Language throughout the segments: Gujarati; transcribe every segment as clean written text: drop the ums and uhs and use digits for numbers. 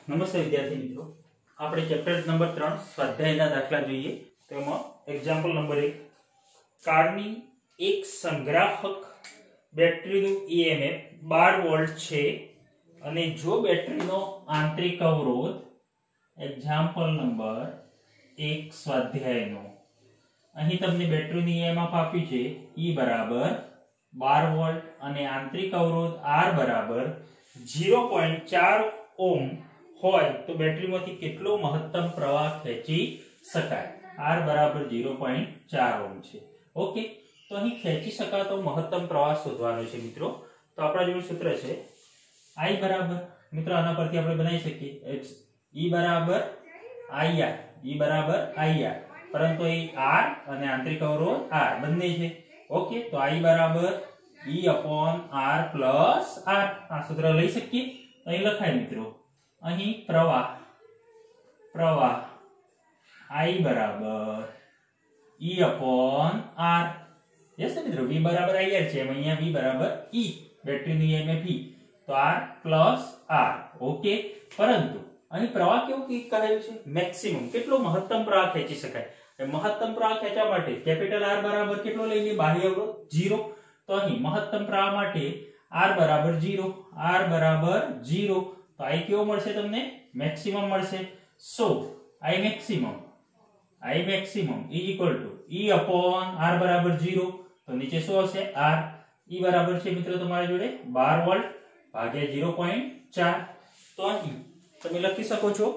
નમસ્તે વિદ્યાર્થી મિત્રો, આપણે ચેપ્ટર નંબર 3 સ્વાધ્યાયના દાખલા જોઈએ. તેમાં એક્ઝામ્પલ નંબર 1, કારની એક સંગ્રાહક બેટરીનું EMF 12 વોલ્ટ છે અને જો બેટરીનો આંતરિક અવરોધ એક્ઝામ્પલ નંબર 1 સ્વાધ્યાયનો અહીં તમને બેટરીની EMF આપી છે E બરાબર 12 વોલ્ટ અને આંતરિક અવરોધ R બરાબર 0.4 ઓહ્મ હોય તો બેટરીમાંથી કેટલો મહત્તમ પ્રવાહ ખેંચી શકાય. R બરાબર 0.4 ઓહ્મ છે. ઓકે, તો અહીં ખેંચી શકાતો મહત્તમ પ્રવાહ શોધવાનો છે મિત્રો. તો આપણા જોડે સૂત્ર છે I બરાબર, મિત્રો આના પરથી આપણે બનાવી શકીએ E બરાબર IR, E બરાબર IR, પરંતુ અહીં R અને આંતરિક અવરોધ R બંને છે. ઓકે, તો I બરાબર E upon R plus R આ સૂત્ર લઈ શકીએ. અહીં લખાય મિત્રો, અહીં પ્રવાહ I બરાબર E upon R. યસ મિત્રો, V બરાબર IR છે, એમ અહીંયા V બરાબર E, બેટરીનું EMF E, તો R plus R. ઓકે, પરંતુ અહીં પ્રવાહ કેવું કહેલું છે? મેક્સિમમ, કેટલો મહત્તમ પ્રવાહ ખેંચી શકાય. મહત્તમ પ્રવાહ ખેંચવા માટે કેપિટલ R બરાબર કેટલો લઈ લઈએ? બાહ્ય અવરોધ 0. તો અહીં મહત્તમ પ્રવાહ માટે R બરાબર 0, R બરાબર 0, તો I કેવો મળશે તમને? મેક્સિમમ મળશે. સો I maximum is equal to E upon R બરાબર 0, તો નીચે શું હશે? R. E બરાબર છે મિત્રો તમારી જોડે 12 વોલ્ટ ભાગ્યા 0.4, તો અહીં તમે લખી શકો છો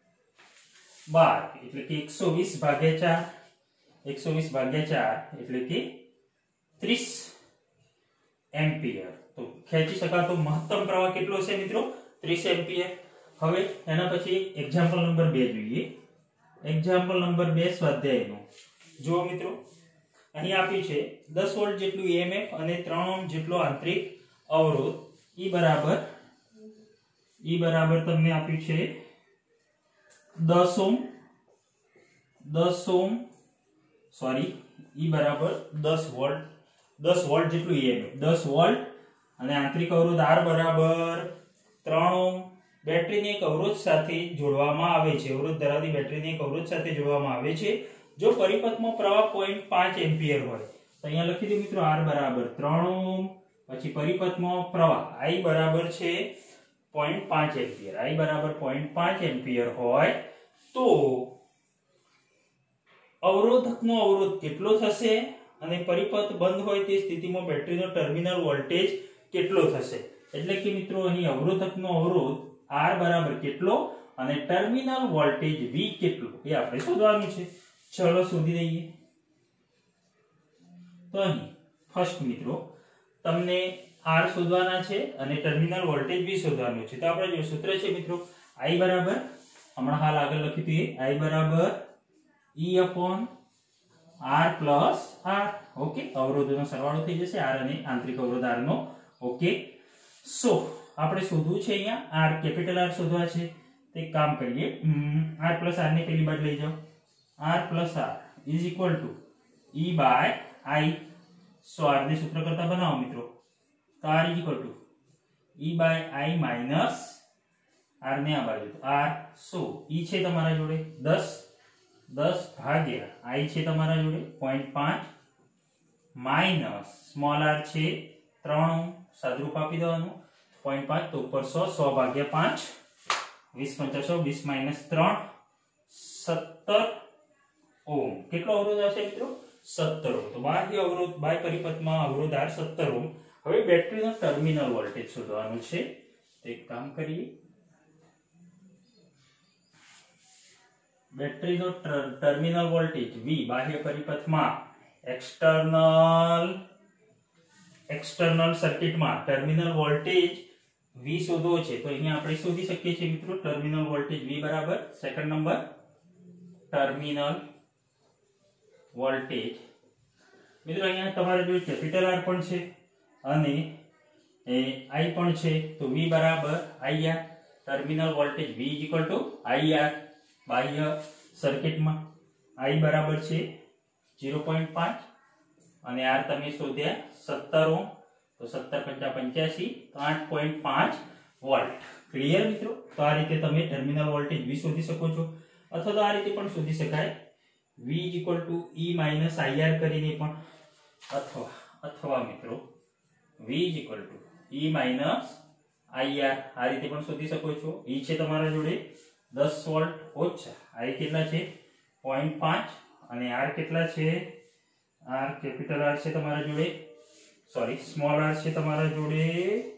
12 એટલે કે 120 ભાગ્યા 4 એટલે કે 30 એમ્પિયર. તો ખેંચી શકાતો મહત્તમ પ્રવાહ કેટલો છે મિત્રો? 30 એમ્પિયર. હવે એના પછી એક્ઝામ્પલ નંબર 2 જોઈએ. એક્ઝામ્પલ નંબર 2 સ્વાધ્યાયનો જુઓ મિત્રો, અહીં આપ્યું છે 10 વોલ્ટ જેટલું EMF અને 3 ઓહ્મ જેટલો આંતરિક અવરોધ. E બરાબર તમને આપ્યું છે 10 ઓહ્મ સોરી, E બરાબર 10 વોલ્ટ જેટલું EMF 10 વોલ્ટ અને આંતરિક અવરોધ R બરાબર 3 ઓહ્મ. બેટરીને એક અવરોધ સાથે જોડવામાં આવે છે, અવરોધ ધરાવતી બેટરીને એક અવરોધ સાથે જોડવામાં આવે છે. જો પરિપથમાં પ્રવાહ 0.5 એમ્પિયર હોય તો અહીંયા લખી દો મિત્રો R બરાબર 3 ઓહ્મ, પછી પરિપથમાં પ્રવાહ I બરાબર છે 0.5 એમ્પિયર. I બરાબર 0.5 એમ્પિયર હોય તો અવરોધકનો અવરોધ કેટલો થશે અને પરિપથ બંધ હોય તે સ્થિતિમાં બેટરીનો ટર્મિનલ વોલ્ટેજ કેટલો થશે. એટલે કે મિત્રો અહીં અવરોધકનો અવરોધ R બરાબર કેટલો અને ટર્મિનલ વોલ્ટેજ V કેટલો એ આપણે શોધવાનું છે. ચલો શોધી દઈએ. તો અહીં ફર્સ્ટ મિત્રો તમને R શોધવાના છે અને ટર્મિનલ વોલ્ટેજ V શોધવાનું છે. તો આપણે જે સૂત્ર છે મિત્રો I બરાબર હમણાં હાલ આગળ લખ્યું હતું I બરાબર E upon R plus R. Okay, અવરોધોનો સરવાળો થઈ જશે R અને આંતરિક અવરોધ R નો. ઓકે, સો આપણે શોધવું છે અહીંયા R, કેપિટલ R શોધવા છે. તો એક કામ કરીએ, R plus R ને પેલી બાજુ લઈ જાઓ. R plus R is equal to E by I. So R ને સૂત્ર કરતા બનાવો મિત્રો. તો R is equal to E by I minus R ને આ બાજુ R. સો E છે તમારા જોડે 10 ભાગ્યા I છે તમારા જોડે 0.5 માઇનસ સ્મોલ r છે 3 ઓહ્મ, સાદુરૂપ આપી દેવાનું 0.5, તો ઉપર 100 ભાગ્યા 5, 20 × 20 માઇનસ 3, 17 ઓહ્મ. કેટલો અવરોધ હશે મિત્રો? 17 ઓહ્મ. તો બાહ્ય અવરોધ બાહ્ય પરિપથમાં અવરોધ R 17 ઓહ્મ. હવે બેટરીનો ટર્મિનલ વોલ્ટેજ શોધવાનું છે. તો એક કામ કરીએ, બેટરીનો ટર્મિનલ વોલ્ટેજ V બાહ્ય પરિપથમાં એક્સટર્નલ સર્કિટમાં ટર્મિનલ વોલ્ટેજ V શોધવો છે. તો અહીંયા આપણે શોધી શકીએ છીએ મિત્રો ટર્મિનલ વોલ્ટેજ V બરાબર સેકન્ડ નંબર ટર્મિનલ વોલ્ટેજ. મિત્રો અહીંયા તમારે જો કેપિટલ R પણ છે અને I પણ છે, તો V બરાબર IR. Terminal voltage V IR બાહ્ય સર્કિટમાં I બરાબર છે 0.5 અને R તમે શોધ્યા 17 ઓહ્મ, તો 17 × 85 તો 8.5 વોલ્ટ. ક્લિયર મિત્રો? તો આ રીતે તમે ટર્મિનલ વોલ્ટેજ V શોધી શકો છો, અથવા તો આ રીતે પણ શોધી શકાય V E IR કરીને પણ, અથવા મિત્રો V E IR આ રીતે પણ શોધી શકો છો. E છે તમારા જોડે 10 વોલ્ટ ઓછા I કેટલા છે 0.5 અને R કેટલા છે, R કેપિટલ R છે તમારા જોડે, સોરી સ્મોલ r છે તમારા જોડે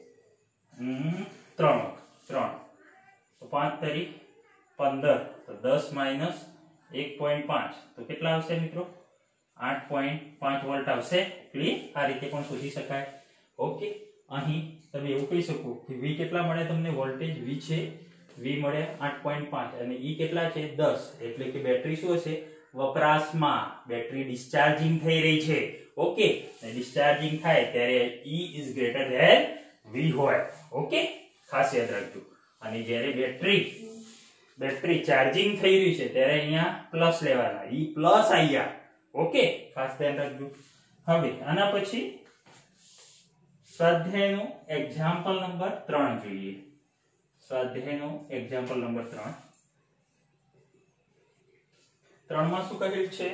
3 તો 5 તરી 15 તો 10 માઈનસ 1.5 તો કેટલા આવશે મિત્રો 8.5 વોલ્ટ આવશે. ક્લિયર? આ રીતે પણ શોધી શકાય. ઓકે, અહીં તમે એવું કહી શકો કે V કેટલા મળે તમને વોલ્ટેજ V છે V મળે 8.5 અને E કેટલા છે 10, એટલે કે બેટરી શું હશે વપરાશમાં, બેટરી ડિસ્ચાર્જિંગ થઈ રહી છે. ઓકે, ડિસ્ચાર્જિંગ થાય ત્યારે E is greater than V હોય. ઓકે, ખાસ યાદ રાખજો. અને જ્યારે બેટરી ચાર્જિંગ થઈ રહી છે ત્યારે અહીંયા પ્લસ લેવાના, E પ્લસ IR. ઓકે, ખાસ ધ્યાન રાખજો. હવે આના પછી સ્વાધ્યાયનો એક્ઝામ્પલ નંબર 3 જોઈએ. સ્વાધ્યાયનો એક્ઝામ્પલ નંબર 3 માં શું કહેલું છે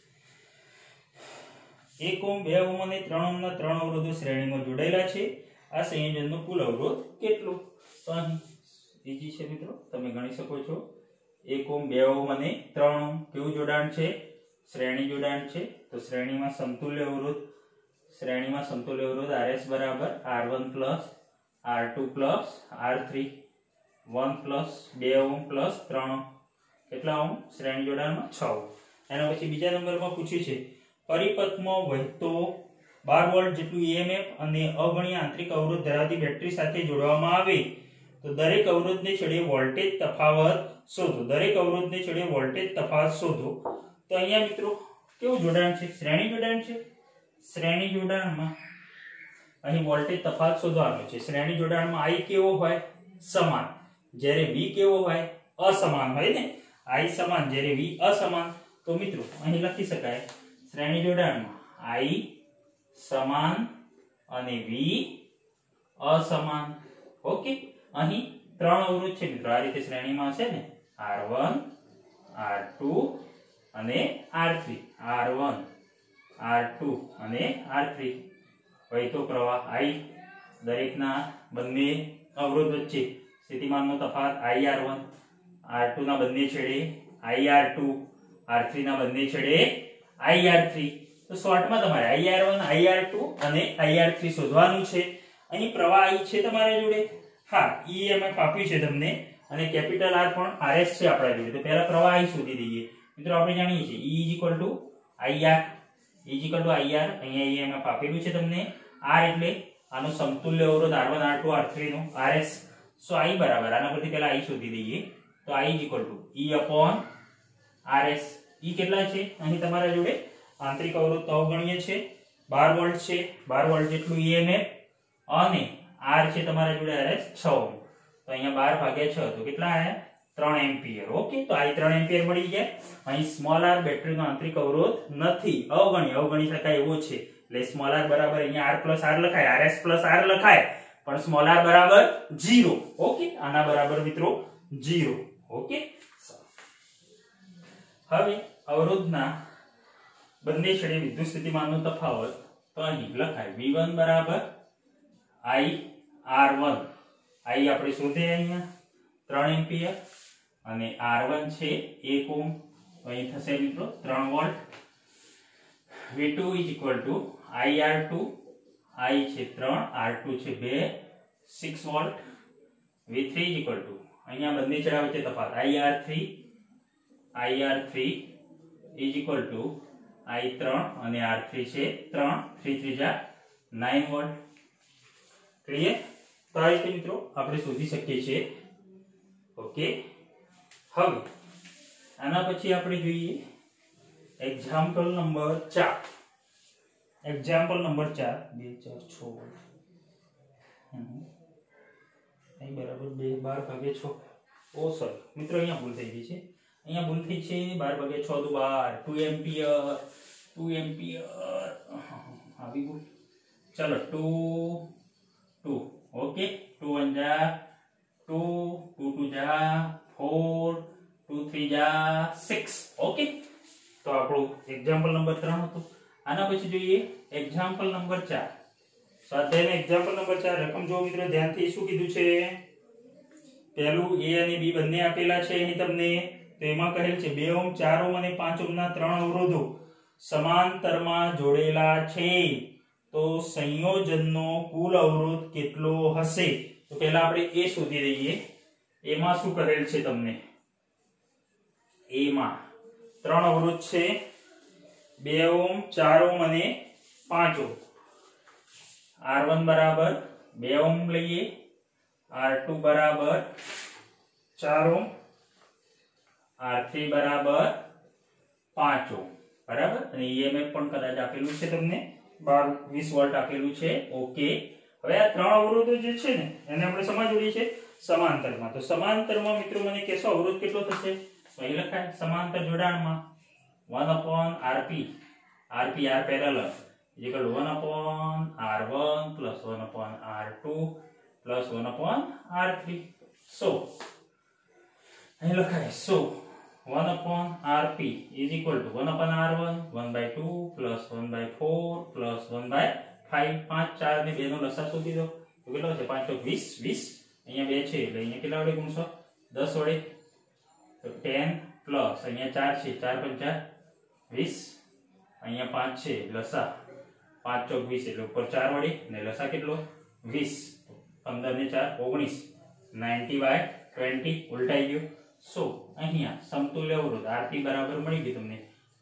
1 ઓહ્મ 2 ઓહ્મ અને 3 ઓહ્મના 3 અવરોધો શ્રેણીમાં જોડાયેલા છે. આ સંયોજનનો કુલ અવરોધ કેટલો? તો અહીં ઈજી છે મિત્રો, તમે ગણી શકો છો. 1 ઓહ્મ 2 ઓહ્મ અને 3 ઓહ્મ કેવું જોડાણ છે? શ્રેણી જોડાણ છે. તો શ્રેણીમાં સમતુલ્ય અવરોધ RS બરાબર R1 plus R2 plus R3, 1 plus 2 ohm plus 3 ohm. કેટલા ઓહ્મ? શ્રેણી જોડાણમાં 6 ઓહ્મ. એના પછી બીજા નંબરમાં પૂછ્યું છે પરિપથમાં વહેતો 12 વોલ્ટ જેટલું EMF અને અગણ્ય આંતરિક અવરોધ ધરાવતી બેટરી સાથે જોડવામાં આવે તો દરેક અવરોધને છેડે વોલ્ટેજ તફાવત શોધો. તો અહીંયા મિત્રો કેવું જોડાણ છે? શ્રેણી જોડાણ છે. શ્રેણી જોડાણમાં અહીં વોલ્ટેજ તફાવત શોધવાનો છે. શ્રેણી જોડાણમાં I કેવો હોય? સમાન. જ્યારે V કેવો હોય? અસમાન હોય ને. I સમાન જ્યારે V અસમાન. તો મિત્રો અહીં લખી શકાય શ્રેણી જોડાણમાં I સમાન અને V અસમાન. ઓકે, અહીં 3 અવરોધ છે મિત્રો, આ રીતે શ્રેણીમાં છે ને R1 R2 અને R3, R1 R2 અને R3. વહેતો પ્રવાહ I, દરેકના બંને અવરોધ વચ્ચે સ્થિતિમાનનો તફાવત IR1, R2 ના બંને છેડે IR2, R3 ના બંને છેડે IR3. તો શોર્ટમાં તમારે IR1 IR2 અને IR3 શોધવાનું છે. અહીં પ્રવાહ I છે તમારા જોડે, હા EMF આપ્યું છે તમને અને કેપિટલ R પણ RS છે આપણા જોડે. તો પહેલા પ્રવાહ I શોધી દઈએ મિત્રો. આપણે જાણીએ છીએ E IR, અહીંયા EMF આપેલું છે તમને. R એટલે આનો સમતુલ્ય અવરોધ R1 R2 R3 no RS. So I બરાબર આના પરથી પહેલા I શોધી દઈએ. તો I E/RS. E કેટલા છે અહીં તમારા જોડે? આંતરિક અવરોધ તો અવગણ્ય છે, 12 વોલ્ટ છે, 12 વોલ્ટ જેટલું EMF અને R છે તમારા જોડે RS 6 ઓહ્મ. તો અહીંયા 12/6 તો કેટલા આયા? 3 એમ્પિયર. ઓકે, તો આ 3 એમ્પિયર મળી ગયા. અહીં સ્મોલ r બેટરીનો આંતરિક અવરોધ નથી, અવગણી શકાય એવો છે. એટલે સ્મોલ r બરાબર અહીંયા R પ્લસ R લખાય, RS પ્લસ R લખાય, પણ સ્મોલ r બરાબર 0. ઓકે, આના બરાબર મિત્રો 0. ઓકે, હવે અવરોધના બંને છેડે વિદ્યુત સ્થિતિમાનનો તફાવત તો અહીં લખાય V1 બરાબર I R1. I આપણે શોધે અહીંયા 3 એમ્પિયર અને R1 છે 1 ઓહ્મ. અહીં થશે મિત્રો 3 વોલ્ટ. V2 IR2, I છે 3, R2 છે 2, 6 વોલ્ટ. V3 અહીંયા બંને છેડા વચ્ચે તફાવત IR3 I3 અને R3 છે 3, 3 3 9 વોલ્ટ. ક્લિયર? તો આ રીતે મિત્રો આપણે શોધી શકીએ છીએ. ઓકે, હવે આના પછી આપણે જોઈએ example number 4. Example number 4 2 4 6 volt અહીં બરાબર 12/6. ઓ સોરી મિત્રો, અહીંયા ભૂલ થઈ ગઈ છે. અહીંયા ભૂલ થઈ છે 12/6 તો 12 2 એમ્પિયર આવી ભૂલ. ચલો 2 ઓકે, 2 1 જા 2 2 2 जा 4 2 3 जा 6 ओके। तो આપણું એક્ઝામ્પલ નંબર 3 હતું। આના પછી જોઈએ એક્ઝામ્પલ નંબર 4। સ્વાધ્યાયનો એક્ઝામ્પલ નંબર 4 રકમ જો મિત્રો ધ્યાનથી શું કીધું છે, પહેલું a અને b બંને આપેલા છે અહીં તમને। તો એમાં કહેલ છે 2 ઓહ્મ 4 ઓહ્મ અને 5 ઓહ્મના ત્રણ અવરોધો સમાંતરમાં જોડેલા છે, તો સંયોજનનો કુલ અવરોધ કેટલો હશે? તો પહેલા આપણે a શોધી લઈએ। એમાં શું કહેલ છે તમને, a માં ત્રણ અવરોધ છે 2 ઓહ્મ 4 ઓહ્મ અને 5 ઓહ્મ। R1 बराबर 2 ओम લઈએ, R2 बराबर 4 ओम, R3 बराबर 5 ओम बराबर। અને EMF પણ કદાચ આપેલું છે તમને 20 વોલ્ટ આપેલું છે ઓકે। હવે આ ત્રણ અવરોધો જે છે ને એને આપણે શેમાં જોડીએ છે, સમાંતરમાં। તો સમાંતરમાં મિત્રો મને કહેશો અવરોધ કેટલો થશે? તો અહીં લખાય સમાંતર જોડાણમાં 1/Rp, Rp R parallel equal to 1/R1 plus 1/R2 plus 1/R3. So, અહીં લખાય so 1/Rp is equal to 1/R1 1/2 plus 1/4 plus 1/5। 5 4 ને 2 નો લસા શોધી દો તો કેટલો છે? 5 તો 20 20 અહીંયા 2 છે એટલે અહીંયા કેટલા વડે ગુણશો? 10 વડે। તો 10 પ્લસ અહીંયા 4 છે 4 5 20, અહીંયા 5 છે લસા 5 ચોક 20 એટલે ઉપર 4 વડે ને લસા કેટલો 20, 15 ને 4 19, 90/20 ઉલટાઈ ગયો। સો અહીંયા સમતુલ્ય અવરોધ Rp બરાબર મળી ગયું તમને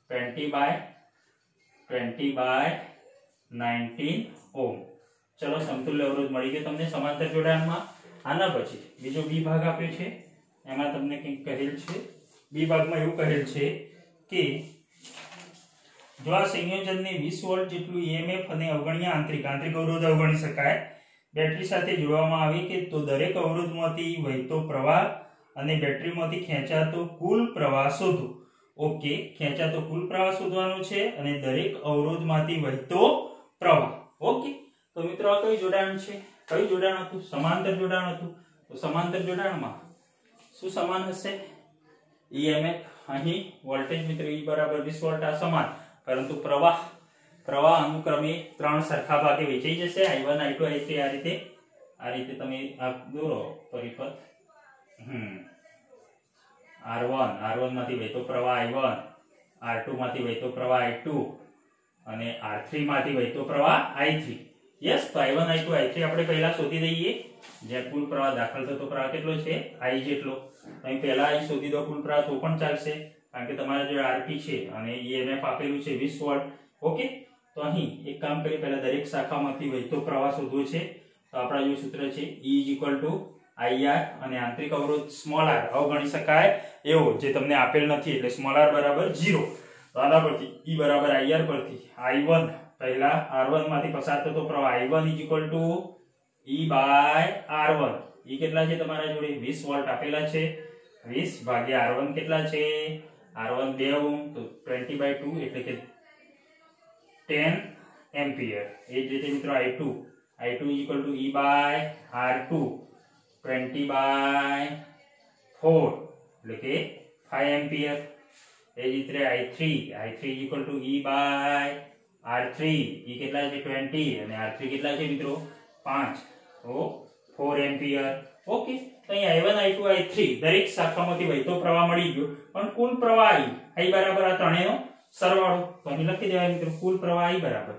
20/19 ઓહ્મ। ચલો સમતુલ્ય અવરોધ મળી ગયો તમને સમાંતર જોડાણમાં। આના પછી બીજો બી ભાગ આપ્યો છે, એમાં તમને કંઈક કહેલ છે। બી ભાગમાં એવું કહેલ છે કે જો આ સંયોજનને 20 વોલ્ટ જેટલું EMF અને અવગણ્ય આંતરિક અવરોધ અવગણી શકાય બેટરી સાથે જોડવામાં આવે કે તો દરેક અવરોધમાંથી વહેતો પ્રવાહ અને બેટરીમાંથી ખેંચાતો કુલ પ્રવાહ શોધો। ઓકે, ખેંચાતો કુલ પ્રવાહ શોધવાનો છે અને દરેક અવરોધમાંથી વહેતો પ્રવાહ। ઓકે, તો મિત્રો આ કયું જોડાણ છે? કયું જોડાણ હતું? સમાંતર જોડાણ હતું। તો સમાંતર જોડાણમાં શું સમાન હશે? EMF અહીં વોલ્ટેજ મિત્રો E બરાબર 20 વોલ્ટ આ સમાન, પરંતુ પ્રવાહ અનુક્રમે ત્રણ સરખા ભાગે વહેંચાઈ જશે I1 I2 I3 આ રીતે તમે આ દોરો પરિપથ। R1 માંથી વહેતો પ્રવાહ I1, R2 માંથી વહેતો પ્રવાહ I2 અને R3 માંથી વહેતો પ્રવાહ I3। યસ, તો I1 I2 I3 આપણે પહેલા શોધી દઈએ। જે કુલ પ્રવાહ દાખલ થતો પ્રવાહ કેટલો છે? I જેટલો। અહીં પહેલા I શોધી દો કુલ પ્રવાહ તો પણ ચાલશે, કારણ કે તમારા જે Rp છે અને EMF આપેલું છે 20 વોલ્ટ। ઓકે, તો અહીં એક કામ કરી પહેલા દરેક શાખામાંથી વહેતો પ્રવાહ શોધવો છે। તો આપણા જે સૂત્ર છે E IR અને આંતરિક અવરોધ સ્મોલ r અવગણી શકાય એવો જે તમને આપેલ નથી એટલે સ્મોલ r બરાબર 0। તો આના પરથી E બરાબર IR પરથી I1 પહેલા R1 માંથી પસાર થતો પ્રવાહ I1 E/R1। E કેટલા છે તમારા જોડે? 20 વોલ્ટ આપેલા છે। 20 ભાગ્યા R1 કેટલા છે? R1 2 ઓહ્મ તો 20/2 એટલે કે 10 એમ્પિયર। એ જ રીતે મિત્રો I2 E/R2 20/4 એટલે કે 5 એમ્પિયર। એ જ રીતે I3 E/R3 એ કેટલા છે? 20 અને R3 કેટલા છે મિત્રો? 5 તો 4 એમ્પિયર। ઓકે, તો અહીં I1 I2 I3 દરેક શાખામાંથી વહેતો પ્રવાહ મળી ગયો, પણ કુલ પ્રવાહ I બરાબર આ ત્રણેયનો સરવાળો। તો અહીં લખી દેવાય મિત્રો કુલ પ્રવાહ I બરાબર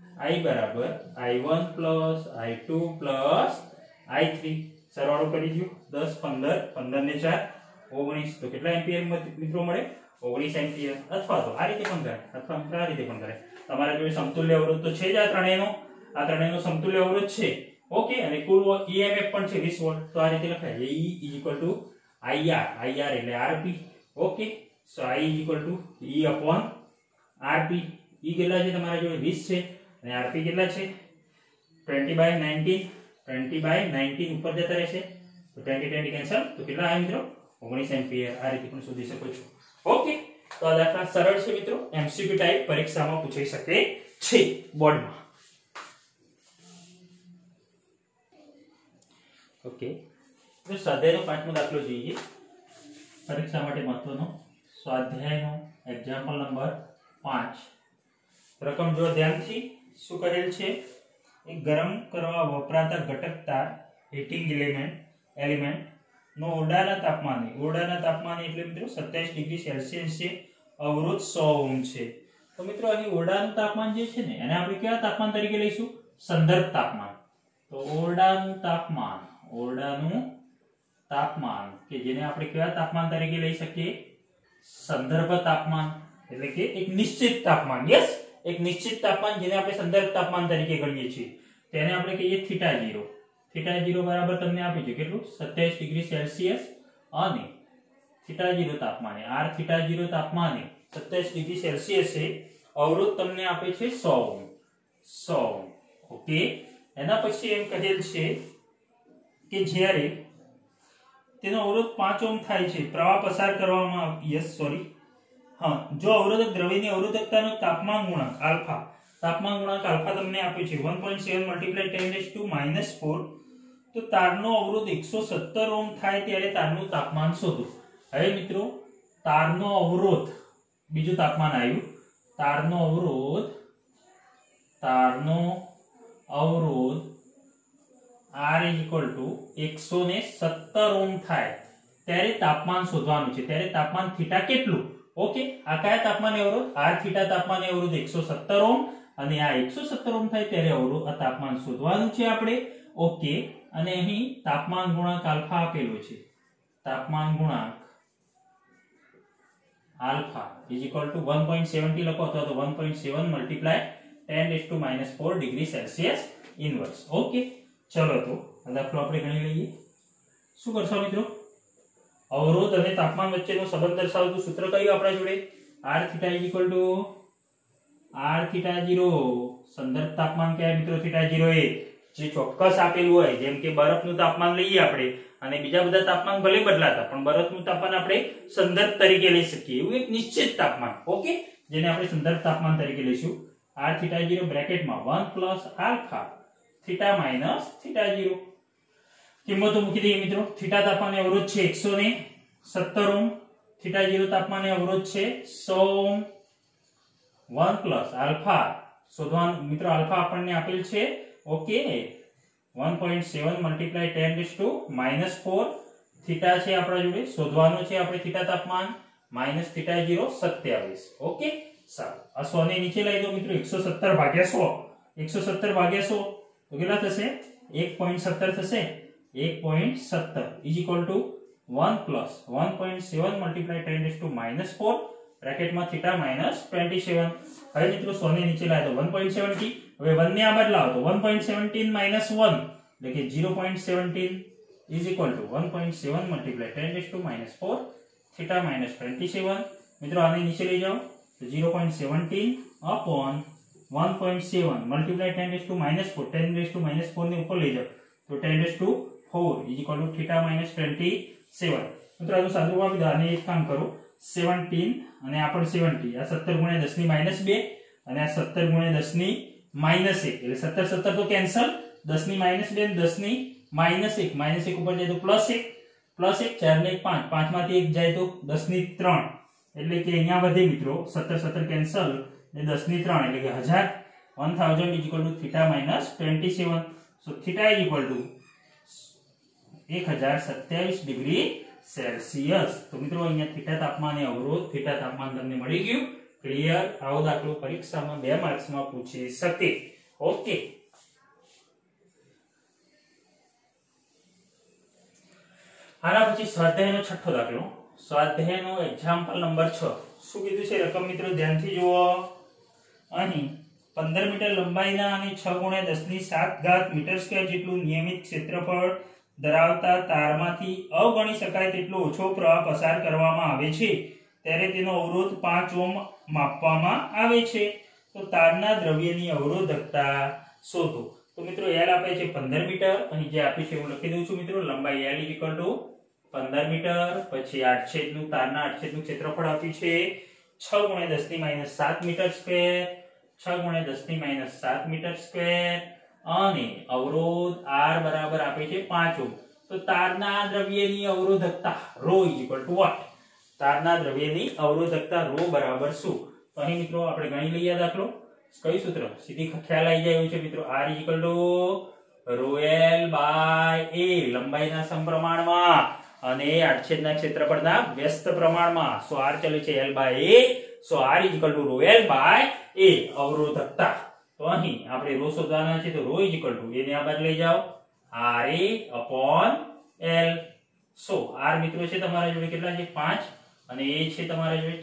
I1 plus I2 plus I3 સરવાળો કરી દો 10 15 15 ને 4 19 તો કેટલા એમ્પિયર મિત્રો મળે? 19 એમ્પિયર। અથવા તો આ રીતે પણ કરાય, અથવા આ રીતે પણ કરાય। તમારા જોડે સમતુલ્ય અવરોધ તો છે જ આ ત્રણેયનો સમતુલ્ય અવરોધ છે। ઓકે, અને કુલ EMF પણ છે 20 વોલ્ટ। તો આ રીતે લખાય E IR એટલે Rp। Okay, so I E/Rp। E કેટલા છે તમારા જોડે? 20 છે અને Rp કેટલા છે? 20/19 ઉપર જતા રહેશે તો 20 કેન્સલ તો કેટલા આવે મિત્રો? 19 એમ્પિયર। આ રીતે પણ શોધી શકો છો। ઓકે, તો આ દાખલા સરળ છે મિત્રો, MCQ ટાઈપ પરીક્ષામાં પૂછાઈ શકે છે બોર્ડમાં। ઓકે, तो स्वाध्यायનો પાંચમો દાખલો જોઈએ પરીક્ષા માટે મહત્વનો સ્વાધ્યાયનો એક્ઝામ્પલ નંબર 5 રકમ જો ધ્યાનથી શું કરેલ છે એક ગરમ કરવા વપરાતા ઘટક તાર હીટિંગ એલિમેન્ટ નો ઓરડાના તાપમાને એટલે મિત્રો 27 ડિગ્રી સેલ્સિયસ છે અવરોધ 100 ઓહ્મ છે તો મિત્રો અહીં ઓરડાનું તાપમાન જે છે ને એને આપણે કેવા તાપમાન તરીકે લઈશું સંદર્ભ તાપમાન તો ઓરડાનું તાપમાન કે જેને આપણે કેવા તાપમાન તરીકે લઈ શકીએ સંદર્ભ તાપમાન એટલે કે એક નિશ્ચિત તાપમાન યસ એક નિશ્ચિત તાપમાન જેને આપણે સંદર્ભ તાપમાન તરીકે ગણીએ છીએ તેને આપણે કહીએ θ0 બરાબર તમને આપ્યું છે કેટલું 27 ડિગ્રી સેલ્સિયસ અને θ0 તાપમાને r θ0 તાપમાને 27 ડિગ્રી સેલ્સિયસ છે અવરોધ તમને આપે છે 100 ઓહ્મ ઓકે એના પછી એમ કહેલ છે કે જ્યારે તેનો અવરોધ 5 ઓહ્મ થાય છે પ્રવાહ પસાર કરવામાં જો અવરોધક દ્રવ્યની અવરોધકતાનો તાપમાન ગુણાંક આલ્ફા તમને આપ્યો છે 1.7 × 10⁻⁻⁴ તો તારનો અવરોધ 117 ઓહ્મ થાય ત્યારે તારનું તાપમાન શોધો હવે મિત્રો તારનો અવરોધ બીજું તાપમાન આવ્યું તારનો અવરોધ R = 117 ઓહ્મ થાય ત્યારે તાપમાન શોધવાનું છે ત્યારે તાપમાન થીટા કેટલું ઓકે આ કયા તાપમાને અવરોધ R થીટા તાપમાને અવરોધ 117 ઓહ્મ અને આ 117 ઓહ્મ થાય ત્યારે અવરોધ આ તાપમાન શોધવાનું છે આપણે ઓકે અને અહીં તાપમાન ગુણાંક આલ્ફા આપેલો છે તાપમાન ગુણાંક આલ્ફા = 1.70 લખો અથવા તો 1.7 × 10⁻⁴ ડિગ્રી સેલ્સિયસ ઇન્વર્સ ઓકે ચલો તો આ દાખલો આપણે ગણી લઈએ શું કરશો મિત્રો અવરોધ અને તાપમાન વચ્ચેનો સંબંધ દર્શાવતું સૂત્ર કયું આપણા જોડે r θ = r θ0 સંદર્ભ તાપમાન કયા મિત્રો θ0 એ જે ચોક્કસ આપેલું હોય જેમ કે બરફનું તાપમાન લઈએ આપણે અને બીજા બધા તાપમાન ભલે બદલાતા પણ બરફનું તાપમાન આપણે સંદર્ભ તરીકે લઈ શકીએ એવું એક નિશ્ચિત તાપમાન ઓકે જેને આપણે સંદર્ભ તાપમાન તરીકે લઈશું r θ0 બ્રેકેટમાં 1 + આલ્ફા θ - θ0 કિંમતો મૂકી દઈએ મિત્રો થીટા તાપમાને અવરોધ છે 117 ઓહ્મ θ0 તાપમાને અવરોધ છે 100 ઓહ્મ 1 + આલ્ફા શોધવાનું મિત્રો આલ્ફા આપણને આપેલ છે ઓકે 1.7 × 10⁻⁻⁴ થીટા છે આપણા જોડે શોધવાનું છે આપણે થીટા તાપમાન -θ0 27 ઓકે સારું આ 100 ને નીચે લઈ દો મિત્રો 117 ભાગ્યા 100 તો કેટલા થશે 1.17 થશે 1.17 = 1 + 1.7 × 10⁻⁻⁴ બ્રેકેટમાં θ -27 હવે મિત્રો 100 ને નીચે લાવો તો 1.17 હવે 1 ને આ બાદ લાવો તો 1.17 - 1 એટલે કે 0.17 = 1.7 × 10⁻⁴ θ -27 મિત્રો આને નીચે લઈ જાઓ તો 0.17 upon 1.7 × 10⁻⁴ 10⁻⁴ ને ઉપર લઈ જાઓ તો 10⁴ = θ -27 મિત્રો આનું સાદું આપી દો આને એક કામ કરો 17 અને આ પણ 70 આ 17 × 10⁻²2 અને આ 17 × 10⁻1 એટલે 17 તો કેન્સલ 10⁻2 અને 10⁻1 -1 ઉપર જાય તો +1 4 ને 5 5 માંથી 1 જાય તો 10⁻3 એટલે કે અહીંયા વધે મિત્રો 17 કેન્સલ ને 10⁻3 એટલે કે 1000 = θ -27 so θ = 1027 ડિગ્રી સેલ્સિયસ તો મિત્રો અહીંયા થીટા તાપમાને અવરોધ થીટા તાપમાન તમને મળી ગયું ક્લિયર આવો દાખલો પરીક્ષામાં 2 માર્ક્સમાં પૂછી શકે ઓકે આના પછી સ્વાધ્યાયનો છઠ્ઠો દાખલો સ્વાધ્યાયનો એક્ઝામ્પલ નંબર 6 શું કીધું છે રકમ મિત્રો ધ્યાનથી જુઓ અહીં 15 મીટર લંબાઈના અને 6 × 10⁷ મીટર સ્ક્વેર જેટલું નિયમિત ક્ષેત્રફળ ધરાવતા તારમાંથી અવગણી શકાય તેટલો ઓછો પ્રવાહ પસાર કરવામાં આવે છે ત્યારે તેનો અવરોધ 5 ઓહ્મ માપવામાં આવે છે તો તારના દ્રવ્યની અવરોધકતા શોધો તો મિત્રો L આપે છે 15 મીટર અહીં જે આપ્યું છે હું લખી દઉં છું મિત્રો લંબાઈ L = 15 મીટર પછી આડછેદનું તારના આડછેદનું ક્ષેત્રફળ આપ્યું છે 6 × 10⁻⁷ મીટર સ્ક્વેર 6 × 10⁻⁷ મીટર સ્ક્વેર અને અવરોધ R બરાબર આપે છે 5 ઓહ્મ તો તો તારના દ્રવ્યની અવરોધકતા ρ = what? તારના દ્રવ્યની અવરોધકતા ρ બરાબર શું? તો અહીં મિત્રો આપણે ગણી લઈએ દાખલો. કયું સૂત્ર? સીધી ખ્યાલ આવી જાય એવું છે મિત્રો. R = ρl/a લંબાઈના સમપ્રમાણમાં અને આડછેદના ક્ષેત્રફળના વ્યસ્ત પ્રમાણમાં. સો r ચાલે છે l/a. સો r = ρl/a અવરોધકતા. તો અહીં આપણે ρ શોધવાના છે તો ρ = a ને આ બાજુ લઈ જાઓ Ra/l. સો r મિત્રો છે તમારા જોડે કેટલા છે? 5 અને a છે તમારા જોડે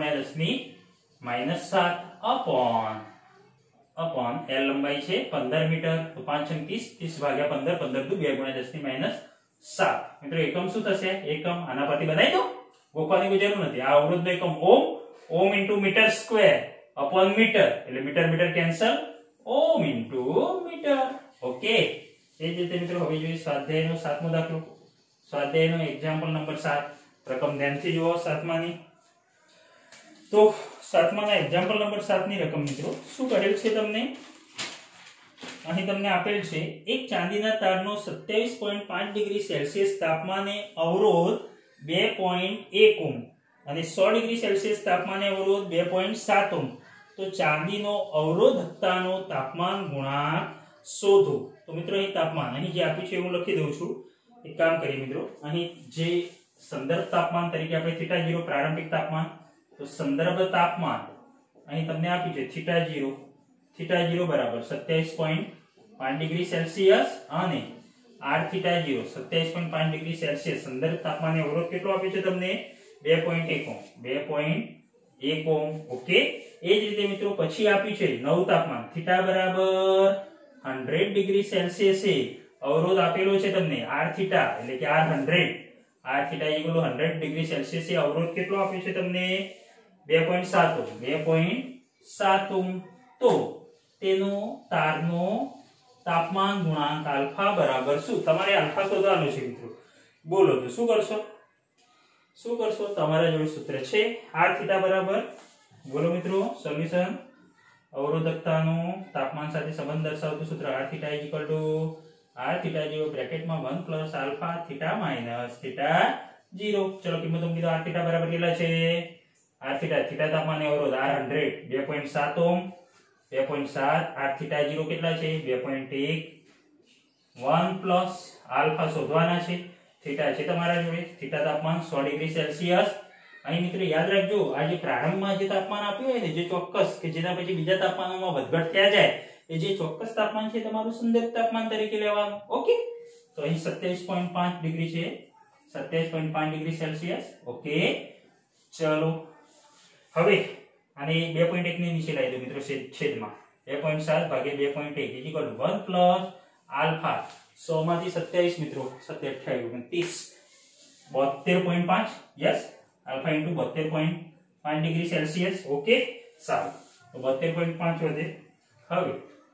6 × 10⁻⁷ અપોન l લંબાઈ છે 15 મીટર. તો 5 × 30 30 / 15 15 2 × 10⁻⁷. મિત્રો એકમ શું થશે? એકમ આના પરથી બનાવી દો, ગોખવાની કોઈ જરૂર નથી. આ અવરોધનો એકમ ohm. Ohm * metre square upon metre, એટલે metre metre cancel, ohm * metre. Okay. એ જ રીતે મિત્રો હવે જોઈએ સ્વાધ્યાયનો 7મો દાખલો. સ્વાધ્યાયનો એક્ઝામ્પલ નંબર 7. રકમ ધ્યાનથી જુઓ 7માની. તો 7માના એક્ઝામ્પલ નંબર 7 ની રકમ મિત્રો શું કહેલ છે તમને? અહીં તમને આપેલ છે એક ચાંદીના તારનો 27.5 ડિગ્રી સેલ્સિયસ તાપમાને અવરોધ 2.1 ઓહ્મ અને 100 ડિગ્રી સેલ્સિયસ તાપમાને અવરોધ 2.7 ઓહ્મ. તો ચાંદીનો અવરોધકતાનો તાપમાન ગુણાંક શોધો. તો મિત્રો અહીં તાપમાન અહીં જે આપ્યું છે હું લખી દઉં છું. એક કામ કરીએ મિત્રો, અહીં જે સંદર્ભ તાપમાન તરીકે આપણે θ0 પ્રારંભિક તાપમાન, તો સંદર્ભ તાપમાન અહીં તમને આપ્યું છે θ0 બરાબર 27.5 ડિગ્રી સેલ્સિયસ અને r θ0 27.5 ડિગ્રી સેલ્સિયસ સંદર્ભ તાપમાને અવરોધ કેટલો આપ્યો છે તમને? 2.1 ઓહ્મ. 2.1 ઓહ્મ. ઓકે. એ જ રીતે મિત્રો પછી આપ્યું છે નવું તાપમાન θ બરાબર 100 ડિગ્રી સેલ્સિયસ અવરોધ આપેલો છે તમને r θ એટલે કે r100 = 100 ડિગ્રી સેલ્સિયસ અવરોધ કેટલો આપ્યો છે તમને? 2.7 ઓહ્મ. 2.7 ઓહ્મ. તો તેનો તારનો તાપમાન ગુણાંક આલ્ફા બરાબર શું? તમારે આલ્ફા શોધવાનો છે મિત્રો. બોલો તો શું કરશો? તમારા જોડે સૂત્ર છે r θ બરાબર, બોલો મિત્રો સોલ્યુશન. અવરોધકતાનું તાપમાન સાથે સંબંધ દર્શાવતું સૂત્ર r θ = r θ0 બ્રેકેટમાં 1 + આલ્ફા θ - θ0. ચલો કિંમતો મૂકી દો. r θ બરાબર કેટલા છે? r θ તાપમાને અવરોધ r100 2.7 ઓહ્મ. 2.7 r θ0 કેટલા છે? 2.1. 1 + આલ્ફા શોધવાના છે. થીટા છે તમારા જોડે. થીટા તાપમાન 100 ડિગ્રી સેલ્સિયસ. અહીં મિત્રો યાદ રાખજો, આ જે પ્રારંભમાં જે તાપમાન આપ્યું હોય ને, જે ચોક્કસ કે જેના પછી બીજા તાપમાનોમાં વધઘટ થયા જાય, એ જે ચોક્કસ તાપમાન છે તમારું સંદર્ભ તાપમાન તરીકે લેવાનું. ઓકે. તો અહીં 27.5 ડિગ્રી છે. 27.5 ડિગ્રી સેલ્સિયસ. ઓકે. ચલો હવે આને 2.1 ની નીચે લાવી દો મિત્રો છેદમાં. 2.7 / 2.1 = 1 + આલ્ફા 100 માંથી 27 મિત્રો 27 30 72.5. Yes. Alpha * 72.5 degree Celsius. Okay. સારું. તો 72.5 વધે. હવે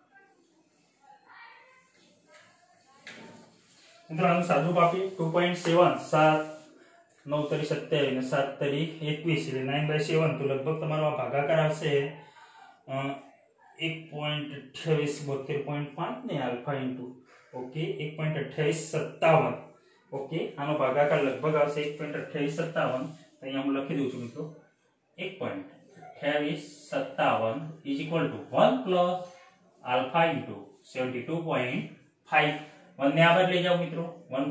મિત્રો આનું સાદું આપીએ 2.7 7 9 * 27 અને 7 * 21 એટલે 9/7. તો લગભગ તમારો આ ભાગાકાર આવશે 1.28 72.5 ને આલ્ફા ઇન્ટુ. ઓકે. 1.2857. ઓકે. આનો ભાગાકાર લગભગ આવશે 1.2857. અહીંયા હું લખી દઉં છું મિત્રો 1.2857 = 1 + આલ્ફા ઇન્ટુ 72.5. 1 ને આ બાજુ લઈ જાઓ મિત્રો.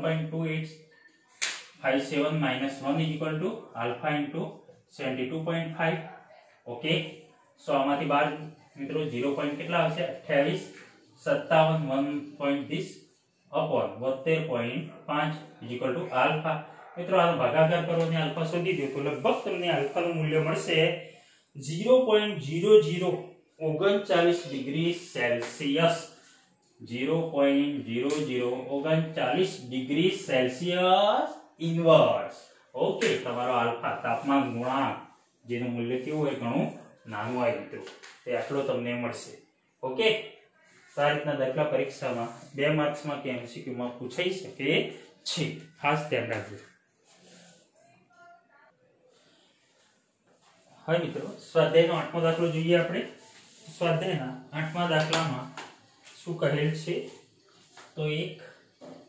1.2857 - 1 = આલ્ફા ઇન્ટુ 72.5. ઓકે. સો આમાંથી 12 મિત્રો 0 પોઈન્ટ કેટલા આવશે? 2857 1.this upon 72.5 = આલ્ફા. મિત્રો આનો ભાગાકાર કરો અને આલ્ફા શોધી દો તો લગભગ તમને આલ્ફાનું મૂલ્ય મળશે 0.0039 degree Celsius. 0.0039 degree Celsius inverse. Okay. તમારો આલ્ફા તાપમાન ગુણાંક જેનું મૂલ્ય કેવું હોય? ઘણું નાનું હોય મિત્રો. તે આટલો તમને મળશે. ઓકે. તો આ રીતના દાખલા પરીક્ષામાં 2 માર્ક્સમાં કે MCQ માં પૂછાઈ શકે છે. ખાસ ધ્યાન રાખજો. હવે મિત્રો સ્વાધ્યાયનો 8મો દાખલો જોઈએ આપણે. સ્વાધ્યાયના 8મા દાખલામાં શું કહેલ છે? તો એક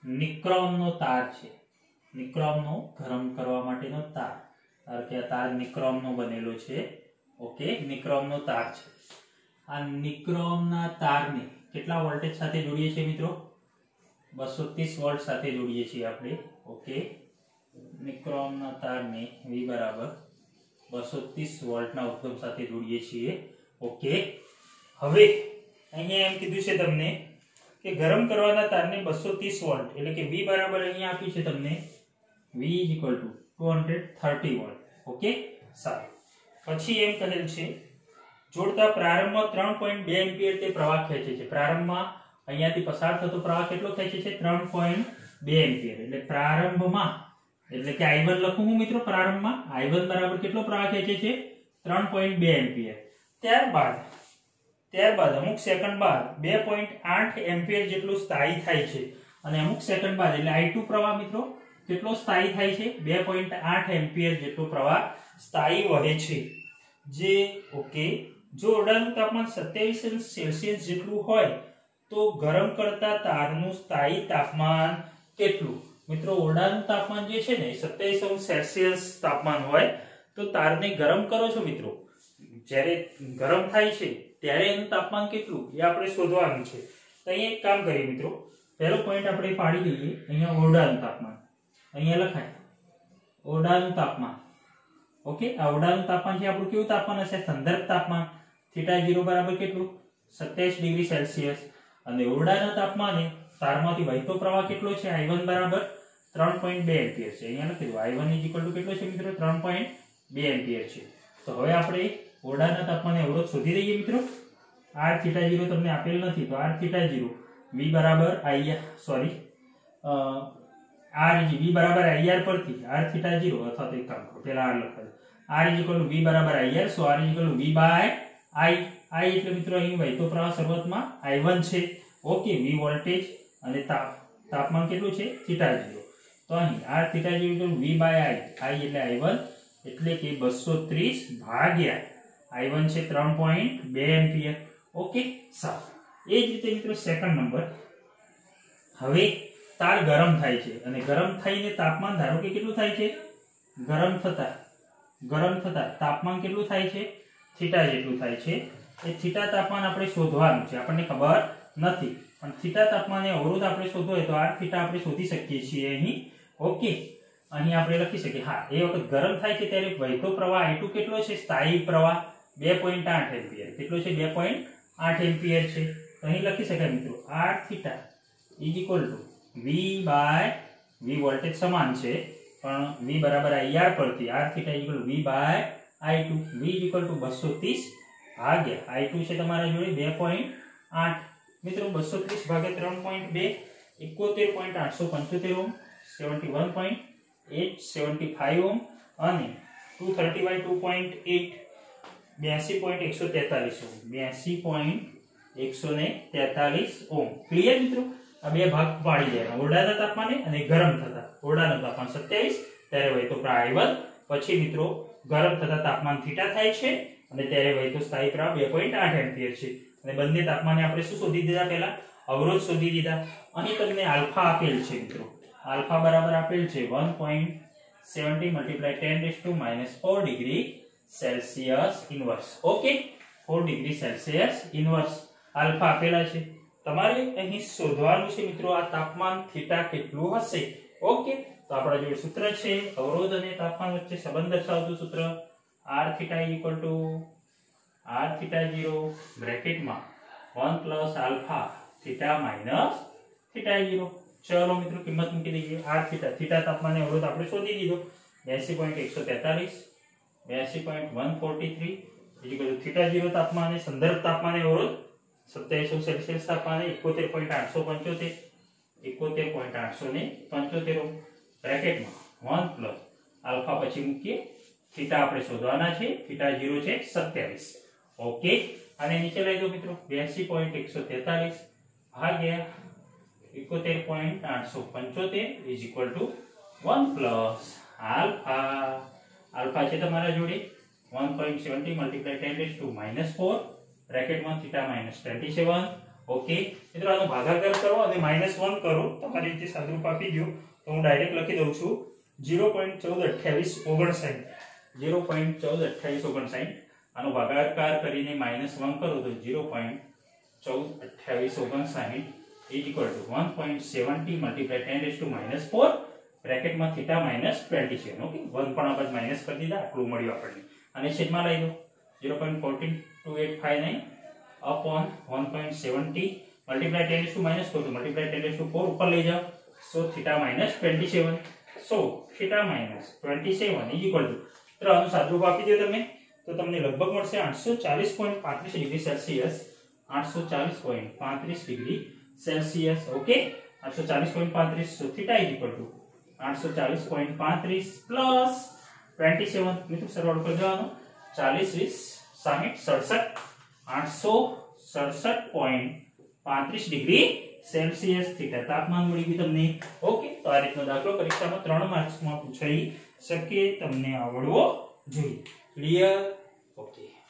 નિક્રોમનો તાર છે, નિક્રોમનો ગરમ કરવા માટેનો તાર, કારણ કે આ તાર નિક્રોમનો બનેલો છે. ઓકે, નિક્રોમનો તાર છે. આ નિક્રોમના તારને કેટલા વોલ્ટેજ સાથે જોડીએ છીએ મિત્રો? 230 વોલ્ટ સાથે જોડીએ છીએ આપણે. ઓકે, નિક્રોમના તારને V બરાબર 230 વોલ્ટના ઉદ્ગમ સાથે જોડીએ છીએ. ઓકે, હવે અહીંયા એમ કીધું છે તમને કે ગરમ કરવાના તારને 230 વોલ્ટ એટલે કે V બરાબર અહીંયા આપ્યું છે તમને V = 230 વોલ્ટ. ઓકે, સારું. પછી એમ કહેલ છે જોડતા પ્રારંભમાં 3.2 એમ્પિયર તે પ્રવાહ ખેંચે છે. પ્રારંભમાં અહીંયાથી પસાર થતો પ્રવાહ કેટલો ખેંચે છે? 3.2 એમ્પિયર. એટલે પ્રારંભમાં એટલે કે I1 લખું હું મિત્રો પ્રારંભમાં I1 બરાબર કેટલો પ્રવાહ ખેંચે છે? 3.2 એમ્પિયર. ત્યારબાદ અમુક સેકન્ડ બાદ 2.8 એમ્પિયર જેટલું સ્થાયી થાય છે અને અમુક સેકન્ડ બાદ એટલે I2 પ્રવાહ મિત્રો કેટલો સ્થાયી થાય છે? 2.8 એમ્પિયર જેટલો પ્રવાહ સ્થાયી વહે છે. જે ઓકે, જો ઓરડાનું તાપમાન 27 સેલ્સિયસ જેટલું હોય તો ગરમ કરતા તારનું સ્થાયી તાપમાન કેટલું? મિત્રો ઓરડાનું તાપમાન જે છે ને 27 સેલ્સિયસ તાપમાન હોય તો તારને ગરમ કરો છો મિત્રો, જ્યારે ગરમ થાય છે ત્યારે એનું તાપમાન કેટલું એ આપણે શોધવાનું છે. તો અહીંયા એક કામ કરીએ મિત્રો, પહેલો પોઈન્ટ આપણે પાડી દઈએ. અહીંયા ઓરડાનું તાપમાન અહીંયા લખાય ઓરડાનું તાપમાન. ઓકે, આ ઓરડાનું તાપમાન છે આપણું કેવું તાપમાન હશે? સંદર્ભ તાપમાન. θ0 બરાબર કેટલું? 27 ડિગ્રી સેલ્સિયસ. અને ઓરડાના તાપમાને તારમાંથી વહેતો પ્રવાહ કેટલો છે? I1 બરાબર 3.2 એમ્પિયર છે. અહીંયા લખી દો I1 = કેટલો છે મિત્રો? 3.2 એમ્પિયર છે. તો હવે આપણે ઓરડાના તાપમાને અવરોધ શોધી દઈએ મિત્રો. r θ0 તમને આપેલ નથી તો r θ0 V બરાબર V બરાબર IR પરથી r θ0 અથવા તો એક કામ કરો પહેલા r લખાય r = V બરાબર IR. So r = V by I. I એટલે મિત્રો અહીં વહેતો પ્રવાહ શરૂઆતમાં I1 છે. ઓકે, V વોલ્ટેજ અને તાપમાન કેટલું છે? θ0. તો અહીં r θ0 = V by I. I એટલે I1 એટલે કે 230 ભાગ્યા I1 છે 3.2 એમ્પિયર. ઓકે, સારું. એ જ રીતે મિત્રો સેકન્ડ નંબર, હવે તાર ગરમ થાય છે અને ગરમ થઈને તાપમાન ધારો કે કેટલું થાય છે? ગરમ થતા તાપમાન કેટલું થાય છે? θ જેટલું થાય છે. એ θ તાપમાન આપણે શોધવાનું છે, આપણને ખબર નથી, પણ θ તાપમાને અવરોધ આપણે શોધવો હોય તો r θ આપણે શોધી શકીએ છીએ અહીં. ઓકે, અહીં આપણે લખી શકીએ. હા, એ વખત ગરમ થાય છે ત્યારે વહેતો પ્રવાહ I2 કેટલો છે? સ્થાયી પ્રવાહ 2.8 એમ્પિયર. કેટલો છે? 2.8 એમ્પિયર છે. તો અહીં લખી શકાય મિત્રો r θ = V by V વોલ્ટેજ સમાન છે પણ V બરાબર IR પરથી r θ = V by I2. V = 230 ભાગ્યા I2 છે તમારા જોડે 2.8. મિત્રો 230 ભાગ્યા 3.2 71.875 ઓહ્મ, 71.875 ઓહ્મ અને 230 by 2.8 82.143 ઓહ્મ, 82.143 ઓહ્મ. ક્લિયર મિત્રો? આ બે ભાગ પાડી દેવાના, ઓરડાના તાપમાને અને ગરમ થતા. ઓરડાનું તાપમાન 27 ત્યારે વહેતો પ્રવાહ I1, પછી મિત્રો ગરમ થતા તાપમાન θ થાય છે અને ત્યારે વહેતો સ્થાયી પ્રવાહ 2.8 એમ્પિયર છે. અને બંને તાપમાને આપણે શું શોધી દીધા? પહેલા અવરોધ શોધી દીધા. અહીં તમને આલ્ફા આપેલ છે મિત્રો, આલ્ફા બરાબર આપેલ છે 1.70 × 10⁻⁻⁴ degree Celsius inverse. Okay, 4 degree Celsius inverse alpha આપેલા છે. તમારે અહીં શોધવાનું છે મિત્રો આ તાપમાન θ કેટલું હશે. ઓકે, તો આપણા જોડે સૂત્ર છે અવરોધ અને તાપમાન વચ્ચે સંબંધ દર્શાવતું સૂત્ર r θ = r θ0 બ્રેકેટમાં 1 + આલ્ફા θ - θ0. ચલો મિત્રો કિંમત મૂકી દઈએ. r θ તાપમાને અવરોધ આપણે શોધી દીધો 82.143 82.143 θ0 તાપમાને સંદર્ભ તાપમાને અવરોધ 27 સેલ્સિયસ તાપમાને 71.875 71.875 બ્રેકેટમાં 1 + આલ્ફા પછી મૂકીએ. θ આપણે શોધવાના છે, θ0 છે 27. ઓકે, અને નીચે લઈ દો મિત્રો 82.143 ભાગ્યા 71.875 = 1 + આલ્ફા. આલ્ફા છે તમારા જોડે 1.70 × 10⁻⁻⁴ બ્રેકેટમાં θ - 27. ઓકે મિત્રો આનો ભાગાકાર કરો અને -1 કરો તમારી રીતે સાદુરૂપ આપી દો તો હું ડાયરેક્ટ લખી દઉં છું 0.142859 0.142859 આનો ભાગાકાર કરીને -1 કરો તો 0.142859 is equal to 1.70 multiplied 10 raised to -4 bracket में थीटा -27 ओके 1 પણ આ બાજુ માઈનસ કરી દીધા આટલું મળ્યું આપણને અને છેદમાં લઈ લો 0.14289 upon 1.70 multiply 10 raised to -4 तो multiply 10 raised to 4 ऊपर ले जाओ so theta -27 so theta -27 is equal to तो આનું સાદુરૂપ આપી દો તમે તો તમને લગભગ મળશે 840.35 degree Celsius 840.35 degree Celsius okay 840.35 so theta is equal to 840.35 plus 27 મિત્રો સરવાળો કરી દેવાનો 40 20 60 67 867.35 ડિગ્રી સેલ્સિયસ થીટા તાપમાન મળી ગયું તમને ઓકે તો આ રીતનો દાખલો પરીક્ષામાં 3 માર્ક્સમાં પૂછાઈ શકે તમને આવડવો જોઈએ ક્લિયર ઓકે